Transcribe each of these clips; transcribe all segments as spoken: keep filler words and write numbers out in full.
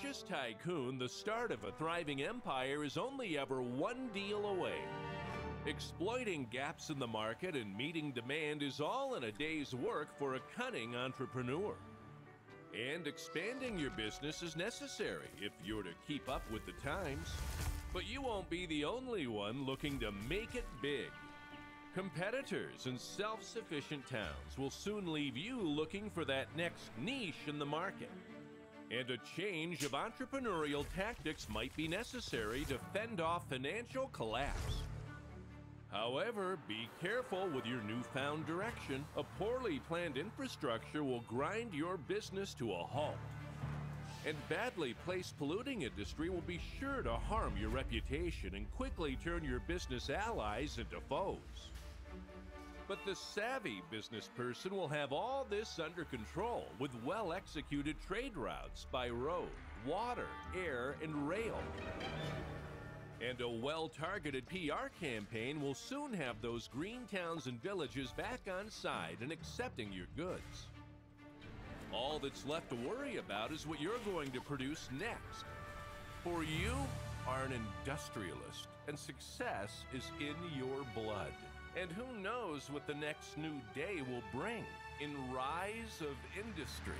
ambitious tycoon, the start of a thriving empire is only ever one deal away. Exploiting gaps in the market and meeting demand is all in a day's work for a cunning entrepreneur. And expanding your business is necessary if you're to keep up with the times. But you won't be the only one looking to make it big. Competitors in self-sufficient towns will soon leave you looking for that next niche in the market. And a change of entrepreneurial tactics might be necessary to fend off financial collapse. However, be careful with your newfound direction. A poorly planned infrastructure will grind your business to a halt. And badly placed polluting industry will be sure to harm your reputation and quickly turn your business allies into foes. But the savvy business person will have all this under control with well-executed trade routes by road, water, air, and rail. And a well-targeted P R campaign will soon have those green towns and villages back on side and accepting your goods. All that's left to worry about is what you're going to produce next. For you are an industrialist, and success is in your blood. And who knows what the next new day will bring in Rise of Industry.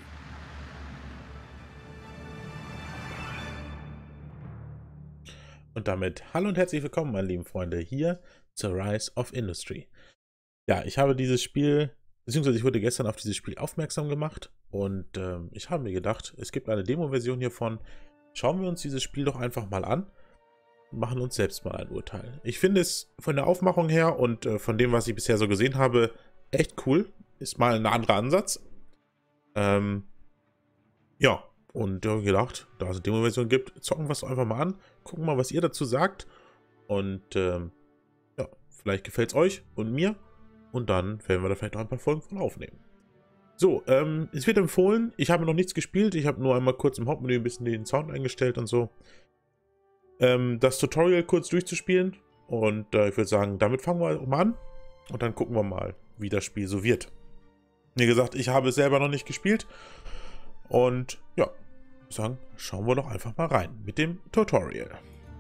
Und damit hallo und herzlich willkommen, meine lieben Freunde, hier zur Rise of Industry. Ja, ich habe dieses Spiel, beziehungsweise ich wurde gestern auf dieses Spiel aufmerksam gemacht und äh, ich habe mir gedacht, es gibt eine Demo-Version hiervon. Schauen wir uns dieses Spiel doch einfach mal an und machen uns selbst mal ein Urteil. Ich finde es von der Aufmachung her und äh, von dem, was ich bisher so gesehen habe, echt cool. Ist mal ein anderer Ansatz. Ähm, ja. Und ich habe gedacht, da es eine Demo-Version gibt, zocken wir es einfach mal an, gucken mal, was ihr dazu sagt. Und ähm, ja, vielleicht gefällt es euch und mir. Und dann werden wir da vielleicht noch ein paar Folgen von aufnehmen. So, ähm, es wird empfohlen, ich habe noch nichts gespielt, ich habe nur einmal kurz im Hauptmenü ein bisschen den Sound eingestellt und so. Ähm, das Tutorial kurz durchzuspielen. Und äh, ich würde sagen, damit fangen wir mal an. Und dann gucken wir mal, wie das Spiel so wird. Wie gesagt, ich habe es selber noch nicht gespielt. Und ja, ich würde sagen, schauen wir doch einfach mal rein mit dem Tutorial.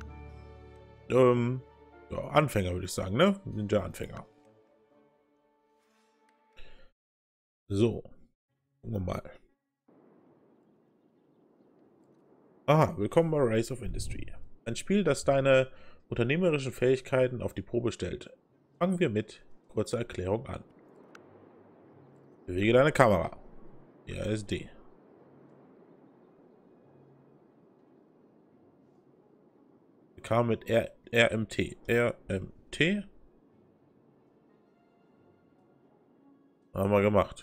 Ähm, ja, Anfänger würde ich sagen, ne? Wir sind ja Anfänger. So, gucken wir mal. Aha, willkommen bei Rise of Industry. Ein Spiel, das deine unternehmerischen Fähigkeiten auf die Probe stellt. Fangen wir mit kurzer Erklärung an. Bewege deine Kamera. R S D. Kam mit R M T. R M T? Haben wir gemacht.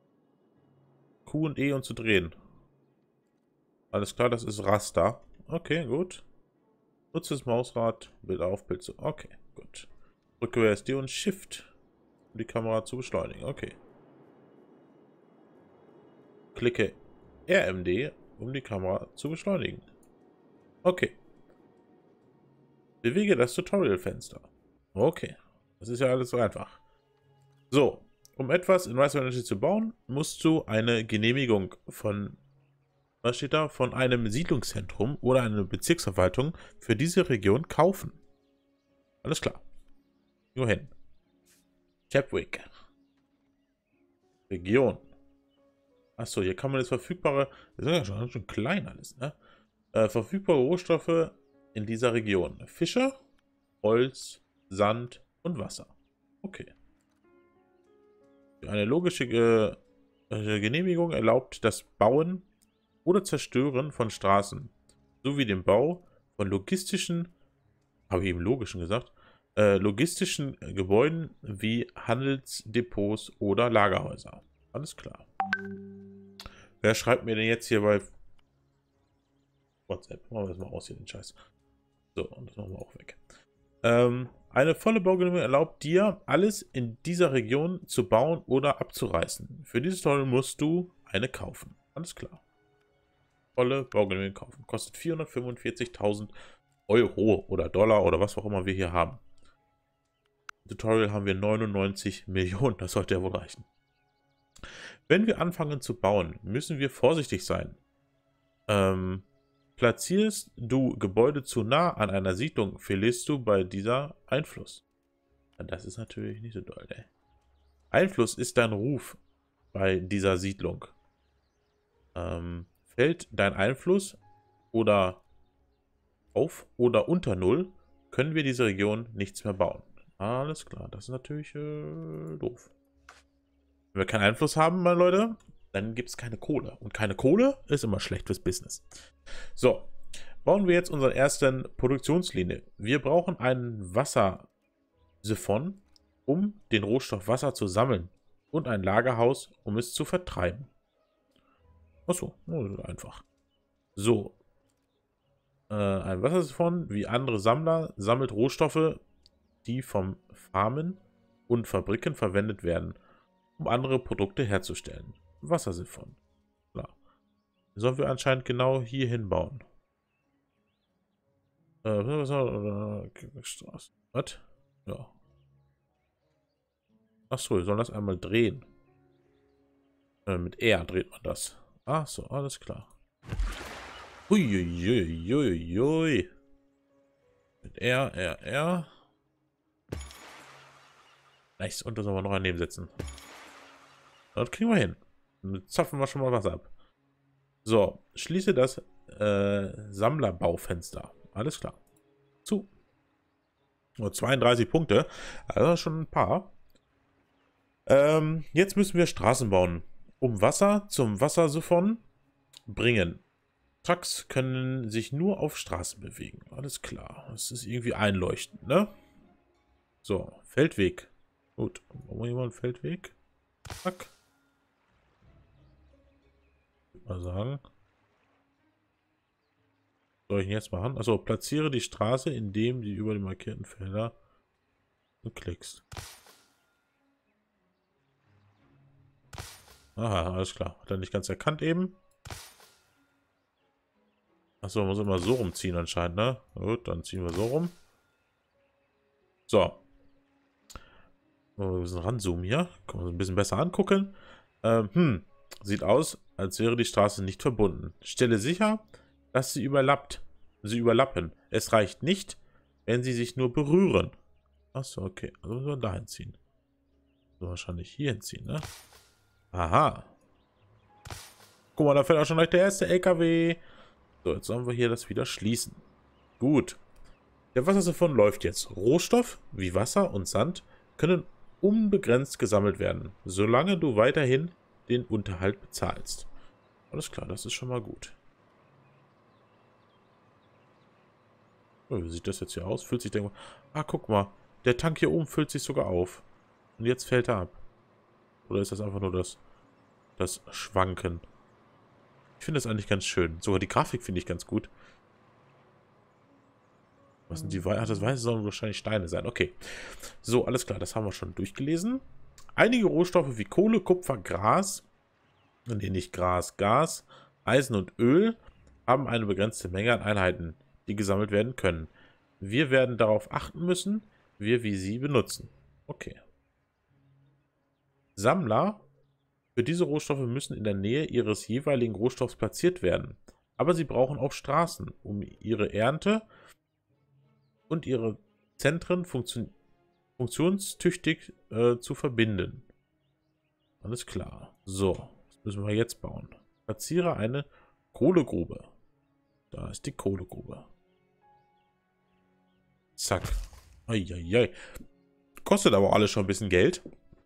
Q und E, um zu drehen. Alles klar, das ist Raster. Okay, gut. Nutze das Mausrad, Bild auf, Bild zu. Okay, gut. Drücke R S D und Shift, um die Kamera zu beschleunigen. Okay. Klicke R M D, um die Kamera zu beschleunigen. Okay. Bewege das Tutorial-Fenster. Okay. Das ist ja alles so einfach. So. Um etwas in Rise of Industry zu bauen, musst du eine Genehmigung von, was steht da? Von einem Siedlungszentrum oder einer Bezirksverwaltung für diese Region kaufen. Alles klar. Nur hin. Chapwick. Region. Achso, hier kann man das verfügbare, das ist ja schon, schon klein alles, ne? Äh, verfügbare Rohstoffe in dieser Region. Fische, Holz, Sand und Wasser. Okay. Eine logische Ge äh, Genehmigung erlaubt das Bauen oder Zerstören von Straßen sowie den Bau von logistischen, habe ich eben logischen gesagt, äh, logistischen Gebäuden wie Handelsdepots oder Lagerhäuser. Alles klar. Wer schreibt mir denn jetzt hier bei WhatsApp? Machen wir das mal aus hier, den Scheiß. So, und das machen wir auch weg. Ähm, eine volle Baugenehmigung erlaubt dir, alles in dieser Region zu bauen oder abzureißen. Für dieses Tutorial musst du eine kaufen. Alles klar. Volle Baugenehmigung kaufen. Kostet vierhundertfünfundvierzigtausend Euro oder Dollar oder was auch immer wir hier haben. Im Tutorial haben wir neunundneunzig Millionen. Das sollte ja wohl reichen. Wenn wir anfangen zu bauen, müssen wir vorsichtig sein. Ähm, Platzierst du Gebäude zu nah an einer Siedlung, verlierst du bei dieser Einfluss. Das ist natürlich nicht so doll, ey. Einfluss ist dein Ruf bei dieser Siedlung. Ähm, fällt dein Einfluss oder auf oder unter Null, können wir diese Region nichts mehr bauen. Alles klar, das ist natürlich äh, doof. Wenn wir keinen Einfluss haben, meine Leute, dann gibt es keine Kohle. Und keine Kohle ist immer schlecht fürs Business. So, bauen wir jetzt unsere ersten Produktionslinie. Wir brauchen einen Wassersiphon, um den Rohstoff Wasser zu sammeln. Und ein Lagerhaus, um es zu vertreiben. Achso, einfach. So. Äh, ein Wassersiphon, wie andere Sammler, sammelt Rohstoffe, die vom Farmen und Fabriken verwendet werden, um andere Produkte herzustellen. Wassersiphon. Klar. Sollen wir anscheinend genau hier hinbauen. Äh, was? Was? Ja. Achso, wir sollen das einmal drehen. Äh, mit R dreht man das. Ach so, alles klar. Uiuiuiui. Mit R, R, R. Nice. Und da sollen wir noch daneben setzen. Das kriegen wir hin. Dann zapfen wir schon mal was ab. So, schließe das äh, Sammlerbaufenster. Alles klar. Zu. Nur zweiunddreißig Punkte. Also schon ein paar. Ähm, jetzt müssen wir Straßen bauen. Um Wasser zum Wassersiphon bringen. Trucks können sich nur auf Straßen bewegen. Alles klar. Das ist irgendwie einleuchtend, ne? So, Feldweg. Gut. Wollen wir hier mal einen Feldweg? Zack. Mal sagen. Was soll ich denn jetzt machen? Achso, platziere die Straße, indem die über die markierten Felder und klickst. Aha, alles klar. Hat er nicht ganz erkannt eben. Achso, man muss immer so rumziehen anscheinend, ne? Gut, dann ziehen wir so rum. So. Wir müssen ranzoomen hier. Können wir uns ein bisschen besser angucken. Ähm, hm. Sieht aus, als wäre die Straße nicht verbunden. Stelle sicher, dass sie überlappt. Sie überlappen. Es reicht nicht, wenn sie sich nur berühren. Achso, okay. Also müssen wir dahin ziehen. So, wahrscheinlich hier hinziehen, ne? Aha. Guck mal, da fährt auch schon gleich der erste L K W. So, jetzt sollen wir hier das wieder schließen. Gut. Der Wassersiphon läuft jetzt. Rohstoff wie Wasser und Sand können unbegrenzt gesammelt werden, solange du weiterhin den Unterhalt bezahlst. Alles klar, das ist schon mal gut. Oh, wie sieht das jetzt hier aus? Füllt sich der... Ah, guck mal. Der Tank hier oben füllt sich sogar auf. Und jetzt fällt er ab. Oder ist das einfach nur das, das Schwanken? Ich finde das eigentlich ganz schön. Sogar die Grafik finde ich ganz gut. Was sind die Weiße? Ach, das Weiße sollen wahrscheinlich Steine sein. Okay. So, alles klar. Das haben wir schon durchgelesen. Einige Rohstoffe wie Kohle, Kupfer, Gras, nee, nicht Gras, Gas, Eisen und Öl haben eine begrenzte Menge an Einheiten, die gesammelt werden können. Wir werden darauf achten müssen, wie wir sie benutzen. Okay. Sammler für diese Rohstoffe müssen in der Nähe ihres jeweiligen Rohstoffs platziert werden. Aber sie brauchen auch Straßen, um ihre Ernte und ihre Zentren funktio funktionstüchtig äh, zu verbinden. Alles klar. So, was müssen wir jetzt bauen? Platziere eine Kohlegrube. Da ist die Kohlegrube. Zack. Eieiei. Kostet aber alles schon ein bisschen Geld.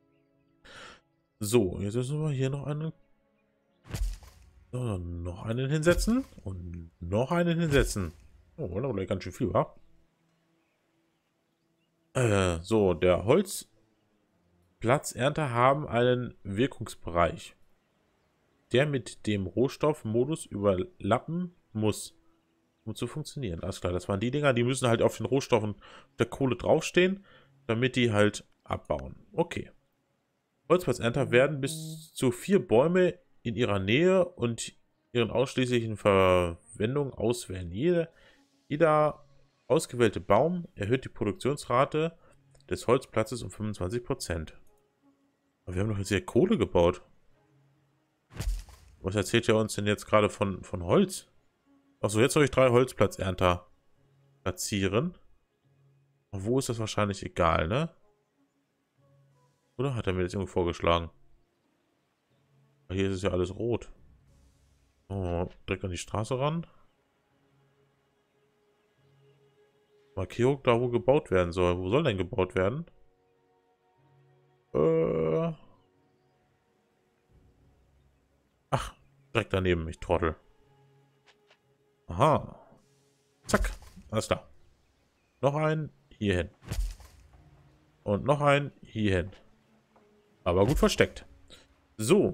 So, jetzt müssen wir hier noch einen, so, noch einen hinsetzen und noch einen hinsetzen. Oh, das war ganz schön viel, wa? Äh, so, der Holzplatzernter haben einen Wirkungsbereich, der mit dem Rohstoffmodus überlappen muss, um zu funktionieren. Alles klar, das waren die Dinger, die müssen halt auf den Rohstoffen der Kohle draufstehen, damit die halt abbauen. Okay. Holzplatzernter werden bis zu vier Bäume in ihrer Nähe und ihren ausschließlichen Verwendung auswählen. Jeder, jeder ausgewählte Baum erhöht die Produktionsrate des Holzplatzes um fünfundzwanzig Prozent. Aber wir haben doch jetzt hier Kohle gebaut. Was erzählt ihr uns denn jetzt gerade von, von Holz? Achso, jetzt soll ich drei Holzplatzernter platzieren. Wo ist das wahrscheinlich egal, ne? Oder hat er mir das irgendwie vorgeschlagen? Hier ist es ja alles rot. Oh, direkt an die Straße ran. Markierung da, wo gebaut werden soll. Wo soll denn gebaut werden? Äh. Ach, direkt daneben, ich Trottel. Aha. Zack. Alles klar. Noch ein hierhin. Und noch ein hierhin. Aber gut versteckt. So.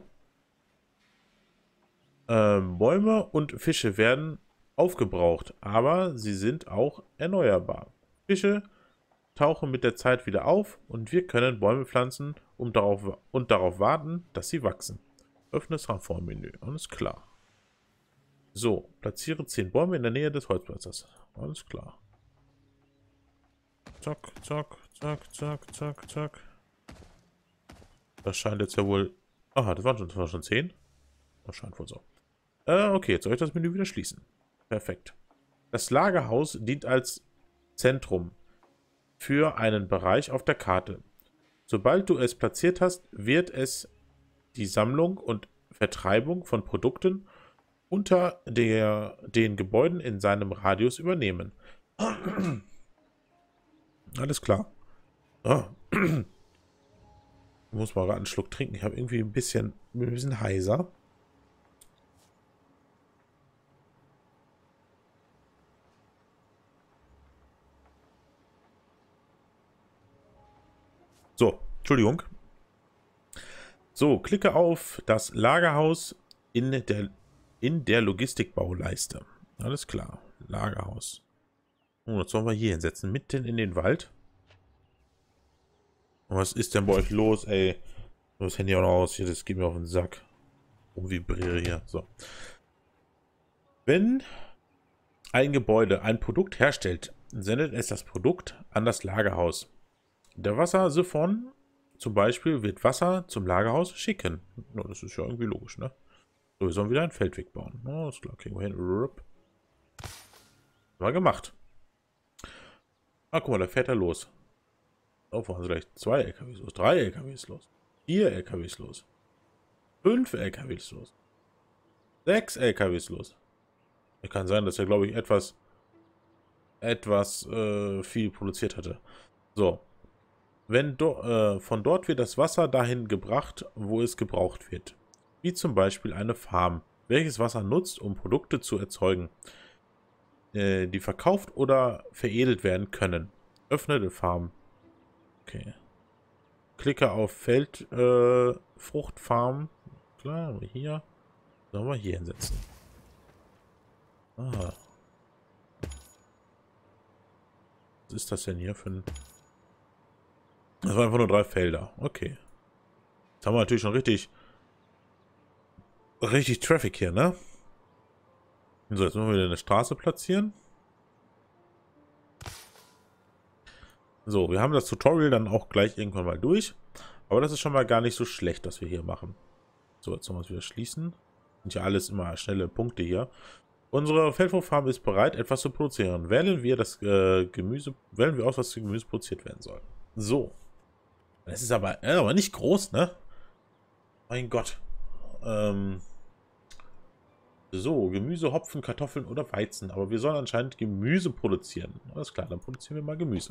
Ähm, Bäume und Fische werden aufgebraucht, aber sie sind auch erneuerbar. Fische tauchen mit der Zeit wieder auf und wir können Bäume pflanzen um darauf, und darauf warten, dass sie wachsen. Öffne das Reformmenü. Alles klar. So, platziere zehn Bäume in der Nähe des Holzplatzes. Alles klar. Zack, zack, zack, zack, zack, zack. Das scheint jetzt ja wohl... Aha, das waren schon, das waren schon zehn. Das scheint wohl so. Äh, okay, jetzt soll ich das Menü wieder schließen. Perfekt. Das Lagerhaus dient als Zentrum für einen Bereich auf der Karte. Sobald du es platziert hast, wird es die Sammlung und Vertreibung von Produkten unter der, den Gebäuden in seinem Radius übernehmen. Alles klar. Ah. Ich muss mal gerade einen Schluck trinken. Ich habe irgendwie ein bisschen, ein bisschen heiser. So, Entschuldigung. So, klicke auf das Lagerhaus in der, in der Logistikbauleiste. Alles klar. Lagerhaus. Oh, das sollen wir hier hinsetzen. Mitten in den Wald. Und was ist denn bei euch los, ey? Das Handy auch noch aus. Hier, das geht mir auf den Sack. Oh, vibriere hier. So. Wenn ein Gebäude ein Produkt herstellt, sendet es das Produkt an das Lagerhaus. Der Wassersiphon zum Beispiel wird Wasser zum Lagerhaus schicken. Ja, das ist ja irgendwie logisch, ne? So, wir sollen wieder einen Feldweg bauen. Oh, alles klar, kriegen wir hin. Mal gemacht. Ah, guck mal, da fährt er los. Oh, fahren sie gleich zwei L K Ws los, drei L K Ws los, vier L K Ws los, fünf L K Ws los, sechs L K Ws los. Es kann sein, dass er, glaube ich, etwas etwas äh, viel produziert hatte. So. Wenn do, äh, von dort wird das Wasser dahin gebracht, wo es gebraucht wird. Wie zum Beispiel eine Farm, welches Wasser nutzt, um Produkte zu erzeugen, äh, die verkauft oder veredelt werden können. Öffne die Farm. Okay. Klicke auf Feld, äh, Fruchtfarm. Klar, hier. Sollen wir hier hinsetzen. Ah. Was ist das denn hier für ein... Das waren einfach nur drei Felder. Okay. Jetzt haben wir natürlich schon richtig... Richtig Traffic hier, ne? So, jetzt müssen wir wieder eine Straße platzieren. So, wir haben das Tutorial dann auch gleich irgendwann mal durch. Aber das ist schon mal gar nicht so schlecht, was wir hier machen. So, jetzt sollen wir es wieder schließen. Sind ja alles immer schnelle Punkte hier. Unsere Feldfruchtfarm ist bereit, etwas zu produzieren. Wählen wir das äh, Gemüse, wählen wir aus, was für Gemüse produziert werden soll. So. Das ist aber, äh, aber nicht groß, ne? Mein Gott. Ähm. So, Gemüse, Hopfen, Kartoffeln oder Weizen. Aber wir sollen anscheinend Gemüse produzieren. Alles klar, dann produzieren wir mal Gemüse.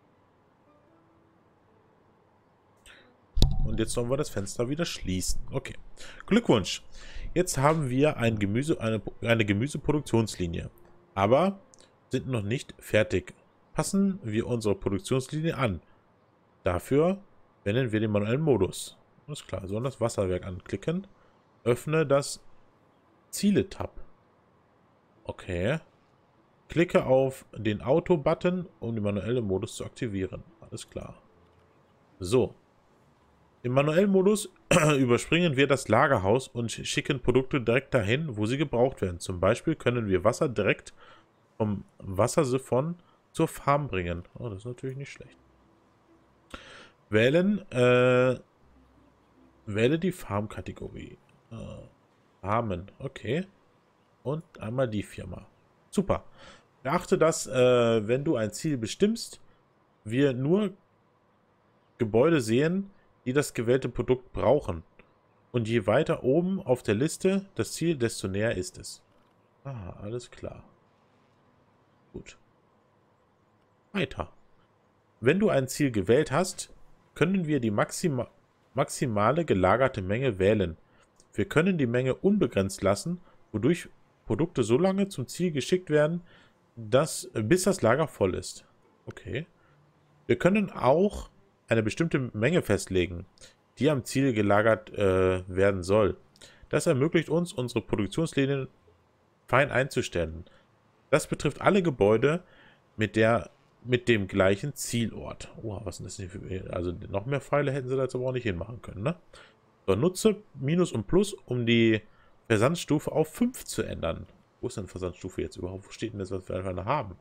Und jetzt sollen wir das Fenster wieder schließen. Okay. Glückwunsch. Jetzt haben wir ein Gemüse, eine, eine Gemüseproduktionslinie. Aber sind noch nicht fertig. Passen wir unsere Produktionslinie an. Dafür wenden wir den manuellen Modus. Alles klar. Wir sollen das Wasserwerk anklicken. Öffne das Ziele-Tab. Okay. Klicke auf den Auto-Button, um den manuellen Modus zu aktivieren. Alles klar. So. Im manuellen Modus überspringen wir das Lagerhaus und schicken Produkte direkt dahin, wo sie gebraucht werden. Zum Beispiel können wir Wasser direkt vom Wassersiphon zur Farm bringen. Oh, das ist natürlich nicht schlecht. Wählen, äh, wähle die Farm-Kategorie. Äh, Farmen, okay. Und einmal die Firma. Super. Beachte, dass, äh, wenn du ein Ziel bestimmst, wir nur Gebäude sehen, die das gewählte Produkt brauchen. Und je weiter oben auf der Liste das Ziel, desto näher ist es. Ah, alles klar. Gut. Weiter. Wenn du ein Ziel gewählt hast, können wir die maxima maximale gelagerte Menge wählen. Wir können die Menge unbegrenzt lassen, wodurch Produkte so lange zum Ziel geschickt werden, dass, bis das Lager voll ist. Okay. Wir können auch eine bestimmte Menge festlegen, die am Ziel gelagert äh, werden soll. Das ermöglicht uns, unsere Produktionslinien fein einzustellen. Das betrifft alle Gebäude mit, der, mit dem gleichen Zielort. Oh, was ist das denn für, also noch mehr Pfeile hätten sie da jetzt aber auch nicht hinmachen können, ne? So, nutze Minus und Plus, um die Versandstufe auf fünf zu ändern. Wo ist denn Versandstufe jetzt überhaupt? Wo steht denn das, was wir einfach haben?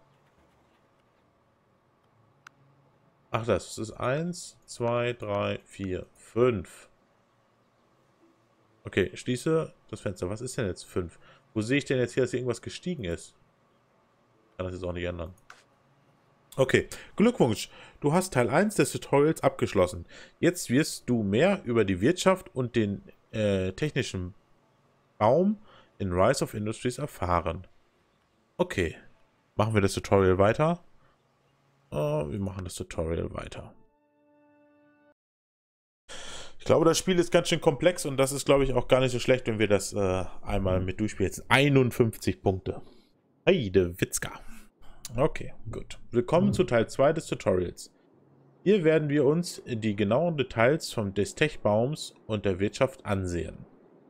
Ach, das ist eins, zwei, drei, vier, fünf. Okay, schließe das Fenster. Was ist denn jetzt fünf? Wo sehe ich denn jetzt hier, dass hier irgendwas gestiegen ist? Kann das jetzt auch nicht ändern. Okay, Glückwunsch. Du hast Teil eins des Tutorials abgeschlossen. Jetzt wirst du mehr über die Wirtschaft und den äh, technischen Baum in Rise of Industries erfahren. Okay, machen wir das Tutorial weiter? Uh, wir machen das Tutorial weiter. Ich glaube, das Spiel ist ganz schön komplex und das ist, glaube ich, auch gar nicht so schlecht, wenn wir das äh, einmal mit durchspielen. Jetzt einundfünfzig Punkte. Heide Witzka. Okay, gut. Willkommen mhm. zu Teil zwei des Tutorials. Hier werden wir uns die genauen Details vom des Tech-Baums und der Wirtschaft ansehen.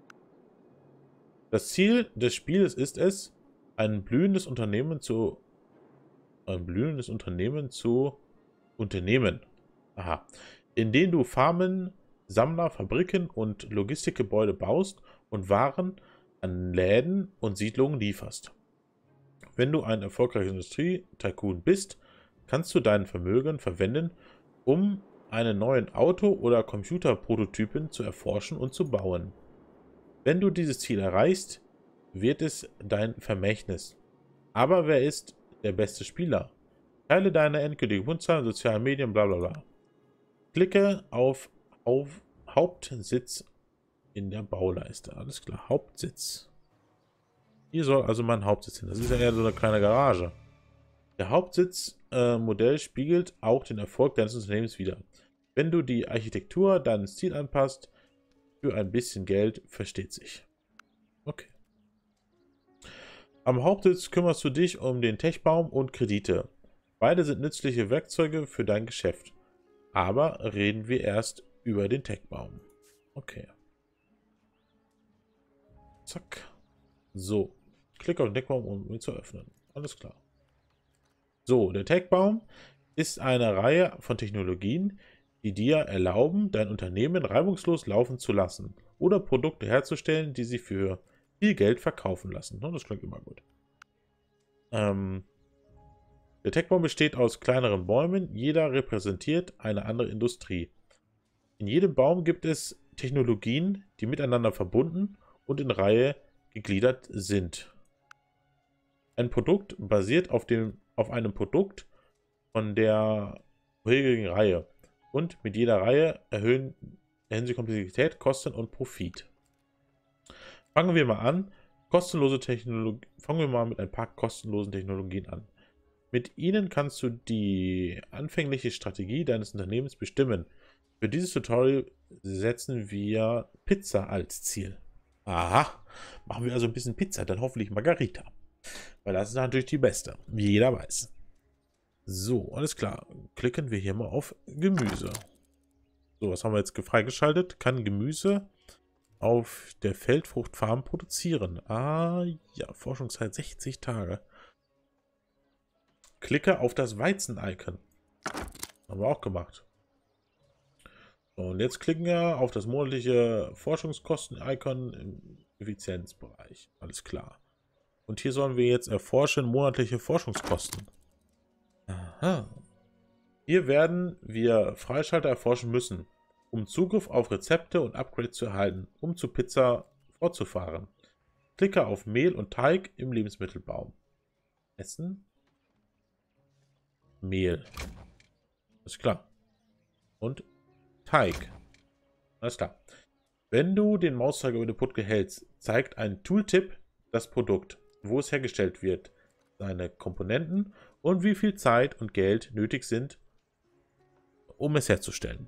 Das Ziel des Spiels ist es, ein blühendes Unternehmen zu ein blühendes Unternehmen zu unternehmen. Aha. Indem du Farmen, Sammler, Fabriken und Logistikgebäude baust und Waren an Läden und Siedlungen lieferst. Wenn du ein erfolgreicher Industrie-Tycoon bist, kannst du dein Vermögen verwenden, um einen neuen Auto- oder Computerprototypen zu erforschen und zu bauen. Wenn du dieses Ziel erreichst, wird es dein Vermächtnis. Aber wer ist der beste Spieler? Teile deine endgültige Punktzahl in sozialen Medien, bla bla bla. Klicke auf, auf Hauptsitz in der Bauleiste. Alles klar, Hauptsitz. Hier soll also mein Hauptsitz hin. Das ist ja eher so eine kleine Garage. Der Hauptsitzmodell äh, spiegelt auch den Erfolg deines Unternehmens wider. Wenn du die Architektur deines Ziels anpasst, für ein bisschen Geld, versteht sich. Okay. Am Hauptsitz kümmerst du dich um den Tech-Baum und Kredite. Beide sind nützliche Werkzeuge für dein Geschäft. Aber reden wir erst über den Tech-Baum. Okay. Zack. So. Klick auf den Tech-Baum, um ihn zu öffnen. Alles klar. So, der Tech-Baum ist eine Reihe von Technologien, die dir erlauben, dein Unternehmen reibungslos laufen zu lassen oder Produkte herzustellen, die sie für viel Geld verkaufen lassen. Das klingt immer gut. Ähm, der Tech-Baum besteht aus kleineren Bäumen. Jeder repräsentiert eine andere Industrie. In jedem Baum gibt es Technologien, die miteinander verbunden und in Reihe gegliedert sind. Ein Produkt basiert auf, dem, auf einem Produkt von der vorherigen Reihe. Und mit jeder Reihe erhöhen, erhöhen sie Komplexität, Kosten und Profit. Fangen wir mal an. Kostenlose Technologie. Fangen wir mal mit ein paar kostenlosen Technologien an. Mit ihnen kannst du die anfängliche Strategie deines Unternehmens bestimmen. Für dieses Tutorial setzen wir Pizza als Ziel. Aha, machen wir also ein bisschen Pizza, dann hoffentlich Margarita. Weil das ist natürlich die beste, wie jeder weiß. So, alles klar. Klicken wir hier mal auf Gemüse. So, was haben wir jetzt freigeschaltet? Kann Gemüse auf der Feldfruchtfarm produzieren. Ah, ja, Forschungszeit sechzig Tage. Klicke auf das Weizen-Icon. Haben wir auch gemacht. So, und jetzt klicken wir auf das monatliche Forschungskosten-Icon im Effizienzbereich. Alles klar. Und hier sollen wir jetzt erforschen monatliche Forschungskosten. Aha. Hier werden wir Freischalter erforschen müssen, um Zugriff auf Rezepte und Upgrades zu erhalten, um zu Pizza fortzufahren. Klicke auf Mehl und Teig im Lebensmittelbaum. Essen. Mehl. Ist klar. Und Teig. Alles klar. Wenn du den Mauszeiger über den Produkt hältst, zeigt ein Tooltip das Produkt, wo es hergestellt wird, seine Komponenten und wie viel Zeit und Geld nötig sind, um es herzustellen.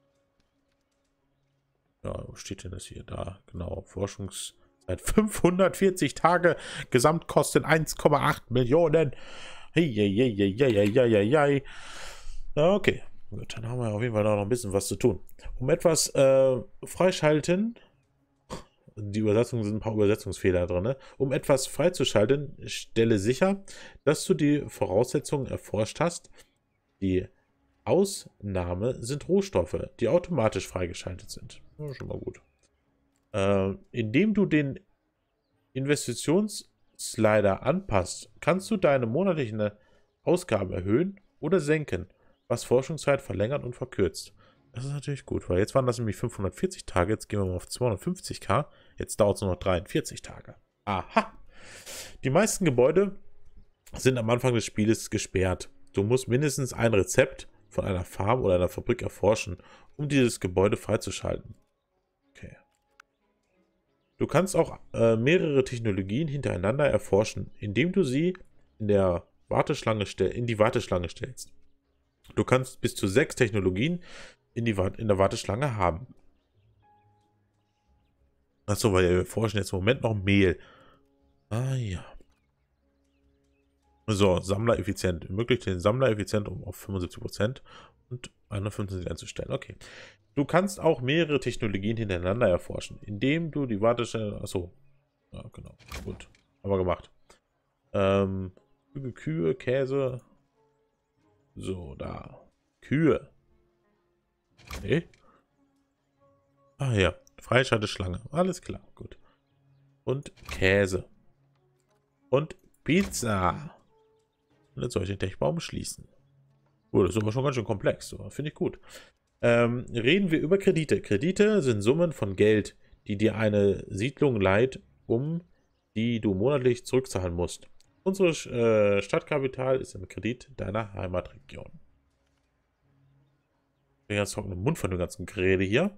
Ja, wo steht denn das hier? Da, genau. Forschungszeit fünfhundertvierzig Tage, Gesamtkosten eins Komma acht Millionen. Hey, hey, hey, hey, hey, hey, hey, hey. Ja, okay. Gut, dann haben wir auf jeden Fall noch ein bisschen was zu tun. Um etwas äh, freischalten, die Übersetzungen sind ein paar Übersetzungsfehler drin, ne? Um etwas freizuschalten, stelle sicher, dass du die Voraussetzungen erforscht hast. Die Ausnahme sind Rohstoffe, die automatisch freigeschaltet sind. Ja, schon mal gut. Äh, indem du den Investitionsslider anpasst, kannst du deine monatlichen Ausgaben erhöhen oder senken, was Forschungszeit verlängert und verkürzt. Das ist natürlich gut, weil jetzt waren das nämlich fünfhundertvierzig Tage, jetzt gehen wir mal auf zweihundertfünfzig K, jetzt dauert es nur noch dreiundvierzig Tage. Aha! Die meisten Gebäude sind am Anfang des Spieles gesperrt. Du musst mindestens ein Rezept von einer Farm oder einer Fabrik erforschen, um dieses Gebäude freizuschalten. Okay. Du kannst auch äh, mehrere Technologien hintereinander erforschen, indem du sie in der Warteschlange in die Warteschlange stellst. Du kannst bis zu sechs Technologien in, die in der Warteschlange haben. Achso, weil wir erforschen jetzt im Moment noch Mehl. Ah ja. So, Sammler effizient. Ermöglicht den Sammler effizient um auf fünfundsiebzig Prozent und einundfünfzig einzustellen. Okay. Du kannst auch mehrere Technologien hintereinander erforschen, indem du die Warteschlange. Achso. Ja, genau. Gut. Haben wir gemacht. Ähm, Kühe, Käse. So, da. Kühe. Nee. Ah ja. Freischalteschlange. Alles klar. Gut. Und Käse. Und Pizza. Und jetzt soll ich den Techbaum schließen. Oh, das ist aber schon ganz schön komplex. So, finde ich gut. Ähm, reden wir über Kredite. Kredite sind Summen von Geld, die dir eine Siedlung leiht, um die du monatlich zurückzahlen musst. Unsere äh, Stadtkapital ist im Kredit deiner Heimatregion. Ich bin ganz trocken im Mund von dem ganzen Gerede hier.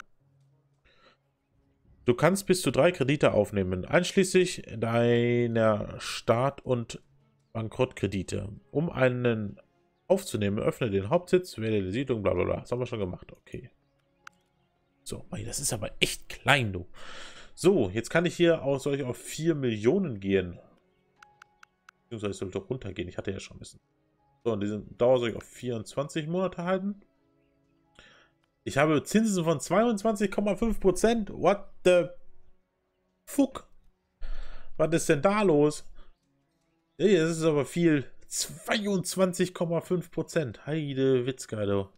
Du kannst bis zu drei Kredite aufnehmen, einschließlich deiner Start- und Bankrottkredite. Um einen aufzunehmen, öffne den Hauptsitz, wähle die Siedlung, bla bla bla. Das haben wir schon gemacht, okay. So, das ist aber echt klein, du. So, jetzt kann ich hier auch, soll ich auf vier Millionen gehen. Beziehungsweise ich soll doch runtergehen, ich hatte ja schon ein bisschen. So, und diese Dauer soll ich auf vierundzwanzig Monate halten. Ich habe Zinsen von zweiundzwanzig Komma fünf Prozent. What the fuck? Was ist denn da los? Ey, das ist aber viel. zweiundzwanzig Komma fünf Prozent. Heide Witzka, du.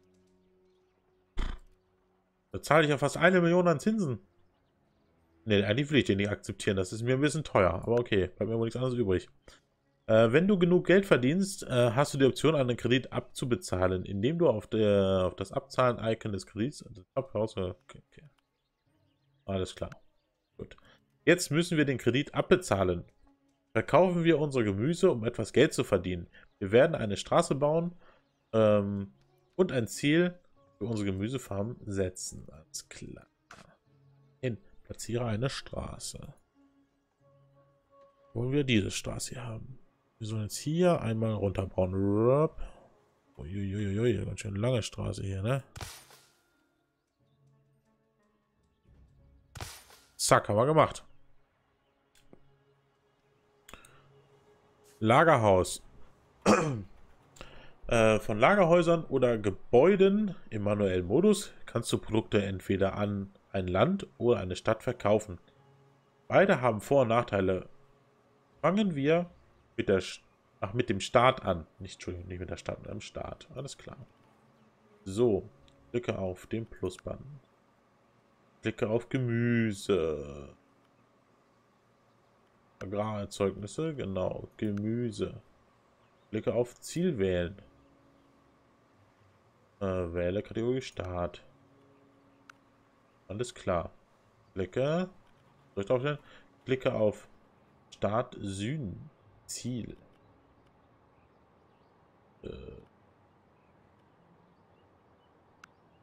Da zahle ich ja fast eine Million an Zinsen. Ne, eigentlich will ich den nicht akzeptieren. Das ist mir ein bisschen teuer. Aber okay, bleibt mir wohl nichts anderes übrig. Äh, wenn du genug Geld verdienst, äh, hast du die Option, einen Kredit abzubezahlen, indem du auf, der, auf das Abzahlen-Icon des Kredits. Okay, okay. Alles klar. Gut. Jetzt müssen wir den Kredit abbezahlen. Verkaufen wir unser Gemüse, um etwas Geld zu verdienen. Wir werden eine Straße bauen ähm, und ein Ziel für unsere Gemüsefarm setzen. Alles klar. Hin. Platziere eine Straße. Wollen wir diese Straße hier haben? Wir sollen jetzt hier einmal runterbauen. Uiuiui, ganz schön lange Straße hier, ne? Zack, haben wir gemacht. Lagerhaus. äh, von Lagerhäusern oder Gebäuden im manuellen Modus kannst du Produkte entweder an ein Land oder eine Stadt verkaufen. Beide haben Vor- und Nachteile. Fangen wir mit, der, ach, mit dem Start an. Nicht, Entschuldigung, nicht mit der Stadt, mit dem Start. Alles klar. So, klicke auf den Plus-Button. Klicke auf Gemüse. Agrarerzeugnisse, genau, Gemüse. Klicke auf Ziel wählen. Äh, wähle Kategorie Start. Alles klar. Klicke. Soll ich draufstellen? Klicke auf Start Süden. Ziel.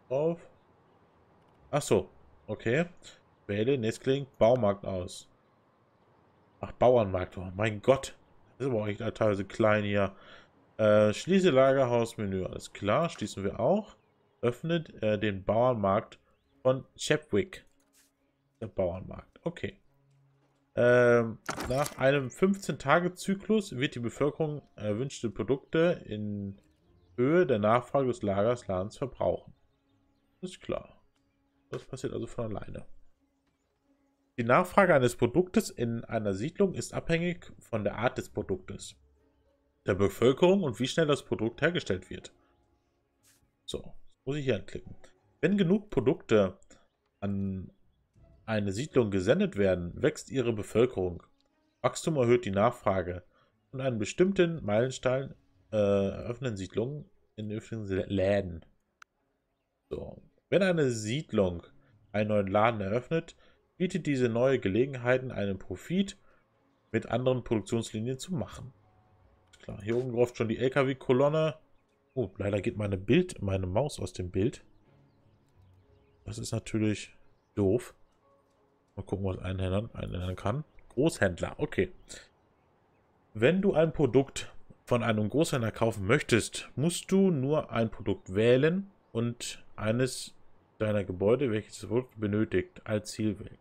Auf. Ach so, okay. Wähle Nestkling Baumarkt aus. Ach, Bauernmarkt. Oh mein Gott. Das ist aber auch echt teilweise klein hier. Äh, schließe Lagerhausmenü. Alles klar, schließen wir auch. Öffnet äh, den Bauernmarkt von Chepwick. Der Bauernmarkt. Okay. Ähm, nach einem fünfzehn-Tage-Zyklus wird die Bevölkerung erwünschte Produkte in Höhe der Nachfrage des Lagers Ladens verbrauchen. Das ist klar. Das passiert also von alleine. Die Nachfrage eines Produktes in einer Siedlung ist abhängig von der Art des Produktes, der Bevölkerung und wie schnell das Produkt hergestellt wird. So, das muss ich hier anklicken. Wenn genug Produkte an eine Siedlung gesendet werden, wächst ihre Bevölkerung. Wachstum erhöht die Nachfrage. Und einen bestimmten Meilenstein äh, eröffnen Siedlungen in öffentlichen Läden. So. Wenn eine Siedlung einen neuen Laden eröffnet, bietet diese neue Gelegenheiten, einen Profit mit anderen Produktionslinien zu machen. Klar, hier oben läuft schon die L K W-Kolonne. Oh, leider geht meine Bild, meine Maus aus dem Bild. Das ist natürlich doof. Mal gucken, was einhändern, einhändern kann. Großhändler, okay. Wenn du ein Produkt von einem Großhändler kaufen möchtest, musst du nur ein Produkt wählen und eines deiner Gebäude, welches das Produkt benötigt, als Ziel wählen.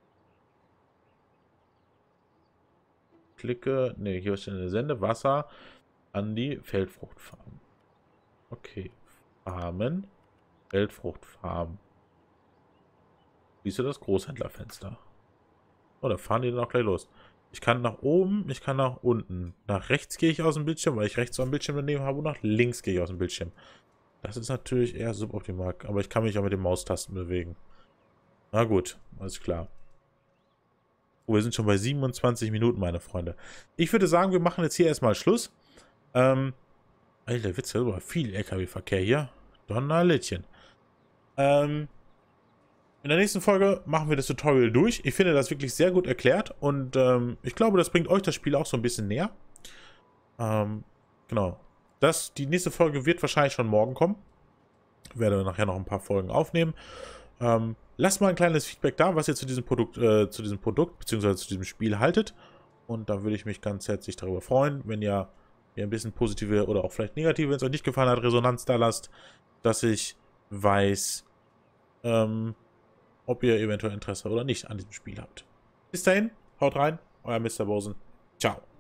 Klicke, ne, hier ist eine Sende Wasser an die Feldfruchtfarm. Okay, Farmen, Feldfruchtfarm. Siehst du das Großhändlerfenster? Oh, da fahren die dann auch gleich los. Ich kann nach oben, ich kann nach unten. Nach rechts gehe ich aus dem Bildschirm, weil ich rechts so ein Bildschirm daneben habe, und nach links gehe ich aus dem Bildschirm. Das ist natürlich eher suboptimal, aber ich kann mich auch mit den Maustasten bewegen. Na gut, alles klar. Oh, wir sind schon bei siebenundzwanzig Minuten, meine Freunde. Ich würde sagen, wir machen jetzt hier erstmal Schluss. Ähm, Alter Witze, aber viel L K W-Verkehr hier. Donnerlittchen. Ähm, in der nächsten Folge machen wir das Tutorial durch. Ich finde das wirklich sehr gut erklärt und ähm, ich glaube, das bringt euch das Spiel auch so ein bisschen näher. Ähm, genau. Das, die nächste Folge wird wahrscheinlich schon morgen kommen. Ich werde nachher noch ein paar Folgen aufnehmen. Ähm, lasst mal ein kleines Feedback da, was ihr zu diesem Produkt, äh, zu diesem Produkt bzw. zu diesem Spiel haltet. Und da würde ich mich ganz herzlich darüber freuen, wenn ihr mir ein bisschen positive oder auch vielleicht negative, wenn es euch nicht gefallen hat, Resonanz da lasst, dass ich weiß, ähm, ob ihr eventuell Interesse oder nicht an diesem Spiel habt. Bis dahin, haut rein, euer Mister Bosen. Ciao.